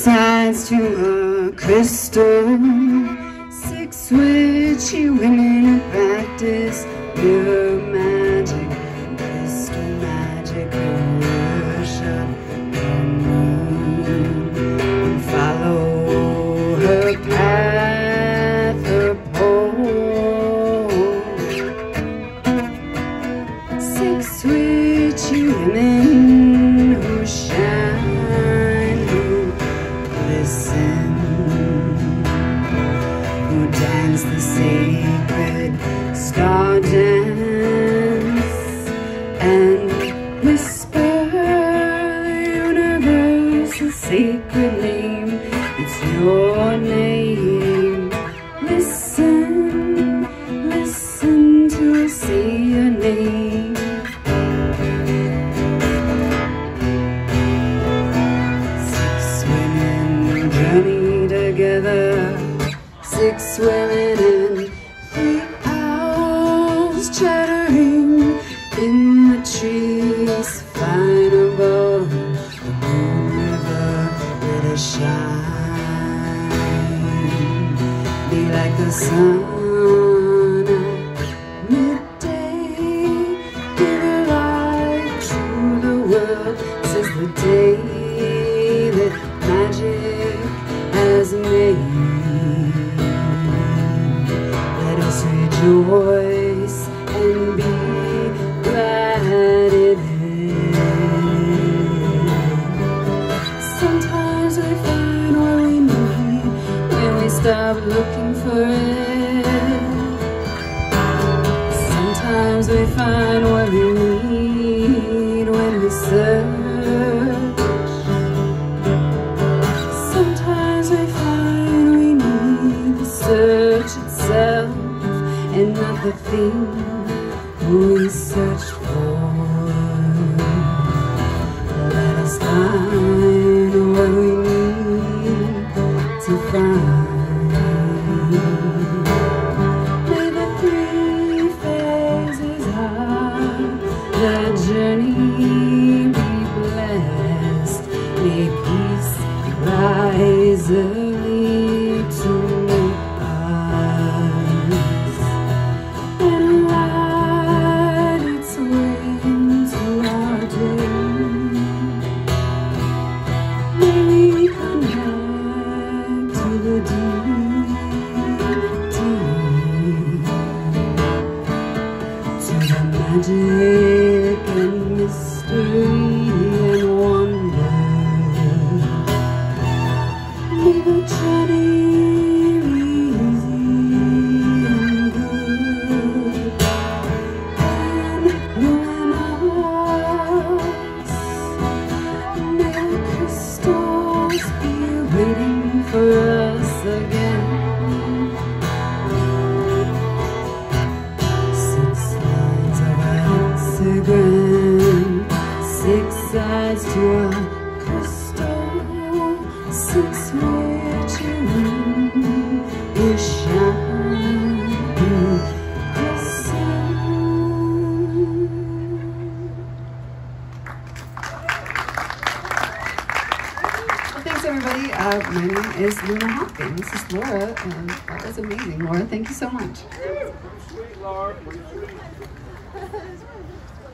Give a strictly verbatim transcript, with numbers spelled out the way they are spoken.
sides to a crystal, six witchy women who practice mirror magic, crystal magic, who worship the moon and follow her path, her pole. Six witchy women who shine, who listen, who dance the sacred star dance and whisper the universe's sacred name. It's your name. Listen, listen to say your name. Six women journey together, six women and three owls chattering in the trees, flying above the moon river. Let it shine, be like the sun at midday, give a light to the world. Since the day that magic has made, let us rejoice and be glad in it. Sometimes we find what we need when we stop looking for it. Sometimes we find what we need when we search. Sometimes we find we need the search itself and not the thing we searched for. Let us find what we need to find. May the three phases of the journey be blessed. May peace rise early to meet us and light its way into our day. May we connect to the deep, deep, to the magic and mystery and wonder. May the journey be easy and good, and no us. May the crystals be waiting for us again. Six lines of a hexagram, six sides to a crystal, six witchy women who shine in the sun. Well, thanks everybody. Uh, my name is Luna Hopkins. This is Laura, and that was amazing. Laura, thank you so much. Sweet, Laura. Pretty sweet.